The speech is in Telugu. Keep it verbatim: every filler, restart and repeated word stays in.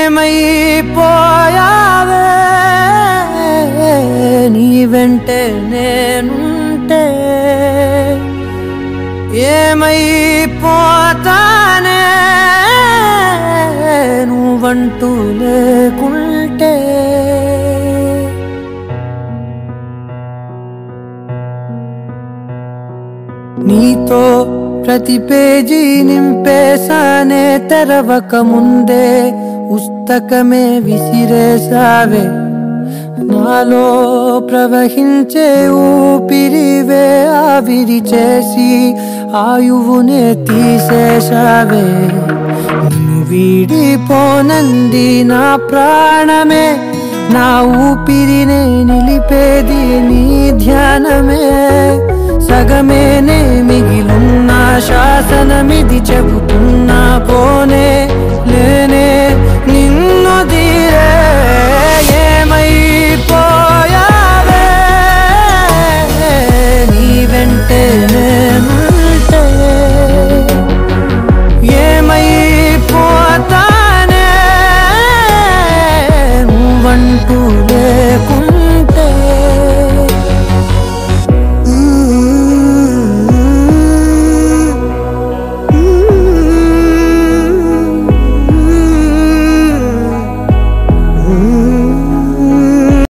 ఏమైపోయావే నీ వెంటే నేనుంటే ఏమైపోతానే నువ్వంటూ లేకుంటే నీతో ప్రతి పేజీ నింపేసానే తెరవక ముందే పుస్తకమే విసిరేసావే నాలో ప్రవహించే ఊపిరివే ఆవిరి చేసి ఆయువునే తీసేసావే నిన్ను వీడిపోనంది నా ప్రాణమే నా ఊపిరినే నిలిపేది నీ ధ్యానమే సగమేనే మిగిలున్న శాసనమిది చెబుతున్నా పోనే లేనే